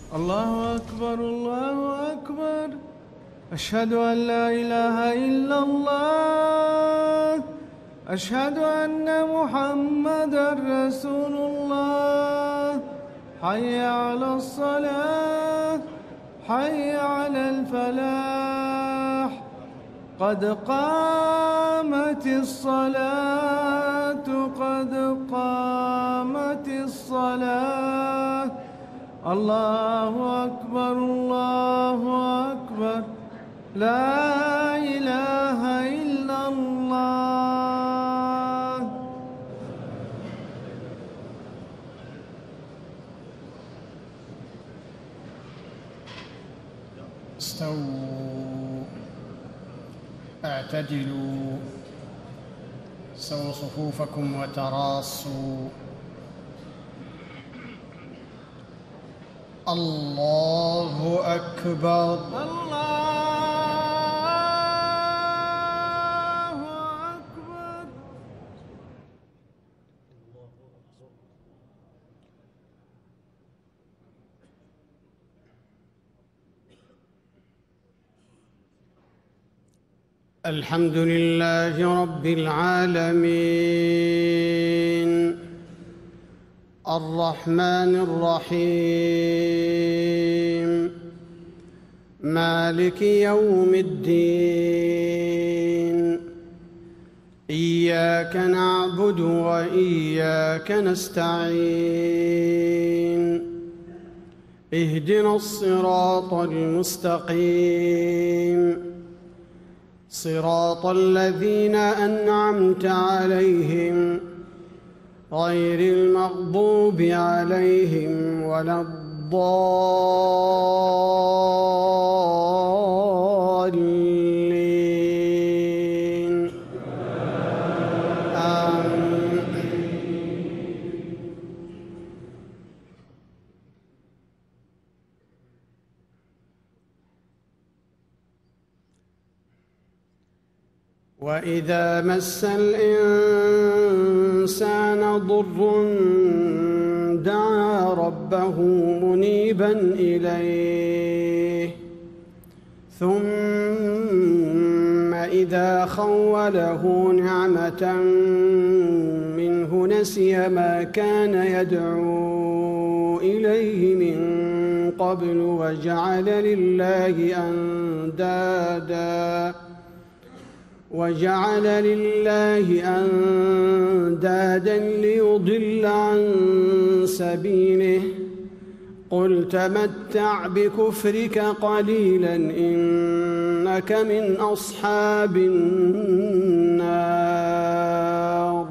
الله أكبر الله أكبر. أشهد أن لا إله إلا الله. أشهد أن محمدًا رسول الله. حي على الصلاة، حي على الفلاح. قد قامت الصلاة، قد قامت الصلاة. الله أكبر الله أكبر. لا إله إلا الله. استووا، اعتدلوا، سووا صفوفكم وتراصوا. الله أكبر. الله أكبر. الحمد لله رب العالمين، الرحمن الرحيم، مالك يوم الدين. إياك نعبد وإياك نستعين. اهدنا الصراط المستقيم، صراط الذين أنعمت عليهم غير المغضوب عليهم ولا الضالين. آمين. وإذا مس الإنسان ضر دعا ربه منيبا إليه، ثم إذا خوله نعمة منه نسي ما كان يدعو إليه من قبل وجعل لله أندادا ليضل عن سبيله. قل تمتع بكفرك قليلا إنك من أصحاب النار.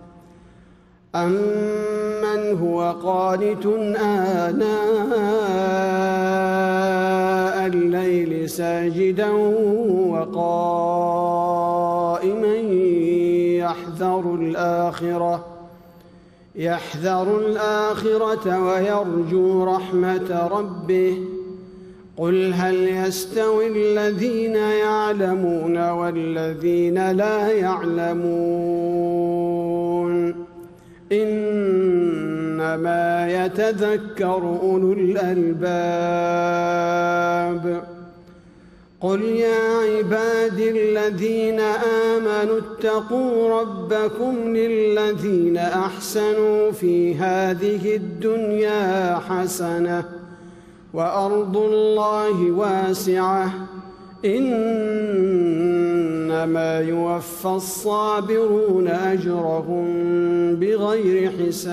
أمن هو قانت آناء الليل ساجدا وقائما يحذر الآخرة ويرجو رحمة ربه. قل هل يستوي الذين يعلمون والذين لا يعلمون؟ إنما يتذكر أولو الألباب. قل يا عبادي الذين آمنوا اتقوا ربكم للذين أحسنوا في هذه الدنيا حسنة وأرض الله واسعة إنما يوفى الصابرون أجرهم بغير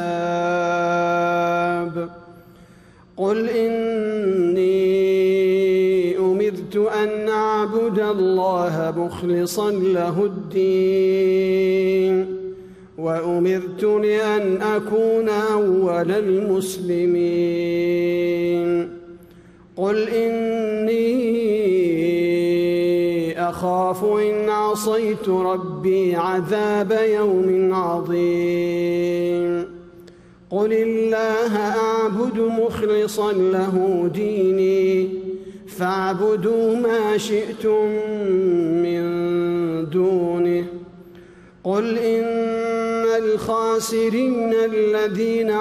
حساب. قل إني أمرت أن أعبد الله مخلصا له الدين وأمرت لأن أكون أول المسلمين. قل إني أخاف إن عصيت ربي عذاب يوم عظيم. قل الله أعبد مخلصا له ديني فاعبدوا ما شئتم من دونه. قل إن الخاسرين الذين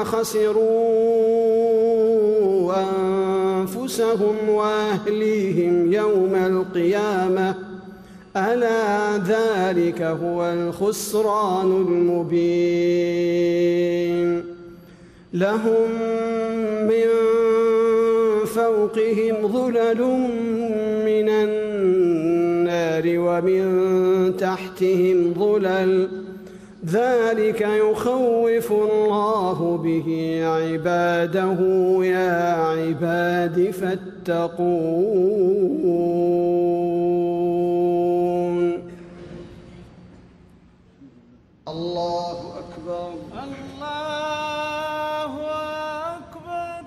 خسروا أنفسهم وأهليهم يوم القيامة ألا ذلك هو الخسران المبين لهم من فوقهم ظلل من النار ومن تحتهم ظلل ذلك يخوف الله به عباده يا عباد فاتقون الله أكبر الله أكبر.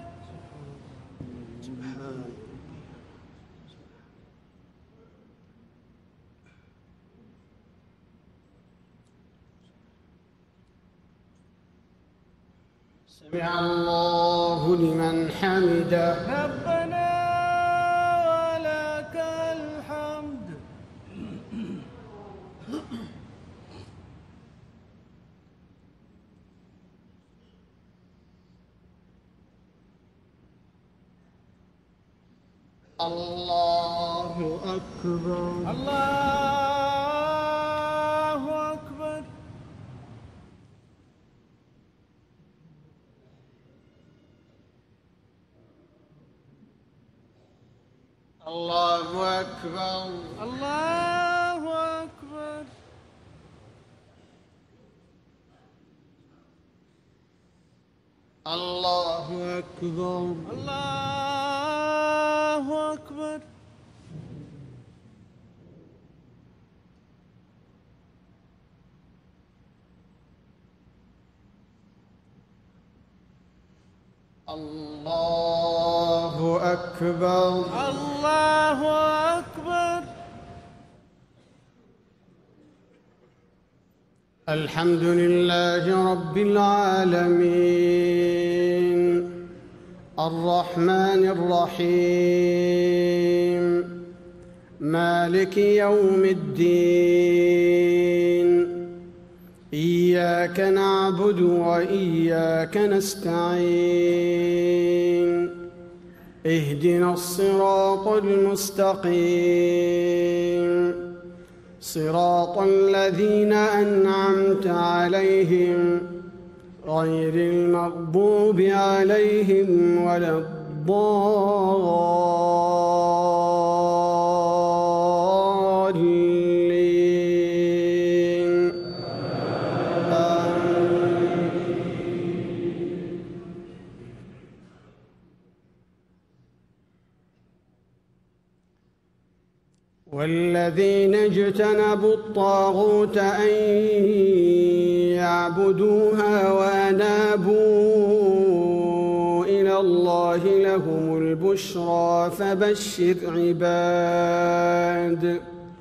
سمع الله لمن حمده ربنا ولك الحمد. الله أكبر الله أكبر. الله أكبر الله أكبر. الله أكبر الله أكبر. الله أكبر الله أكبر. الحمد لله رب العالمين الرحمن الرحيم مالك يوم الدين إياك نعبد وإياك نستعين اهدنا الصراط المستقيم صراط الذين أنعمت عليهم غير المغضوب عليهم ولا الضالين والذين اجتنبوا الطاغوت أن يعبدوها وأنابوا إلى الله لهم البشرى فبشر عباد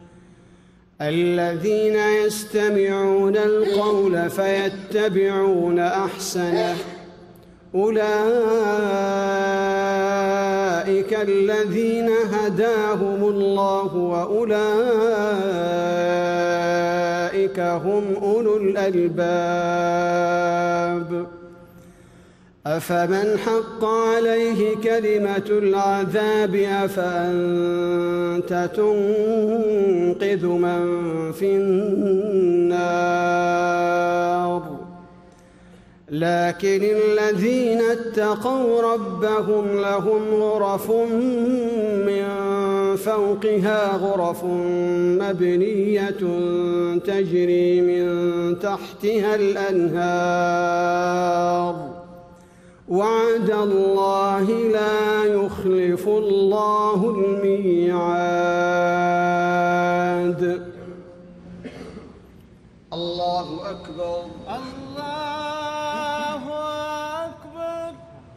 الذين يستمعون القول فيتبعون أحسنه أولئك الذين هداهم الله وأولئك هم أولو الألباب أفمن حق عليه كلمة العذاب أفأنت تنقذ من في النار لكن الذين اتقوا ربهم لهم غرف من فوقها غرف مبنية تجري من تحتها الأنهار وعد الله لا يخلف الله الميعاد الله أكبر الله أكبر.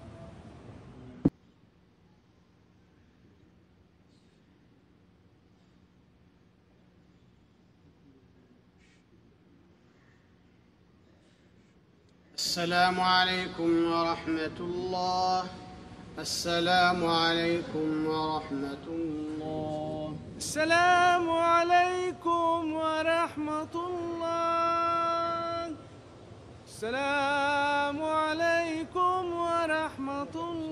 السلام عليكم ورحمة الله السلام عليكم ورحمة الله السلام عليكم ورحمة الله. السلام عليكم ورحمة الله.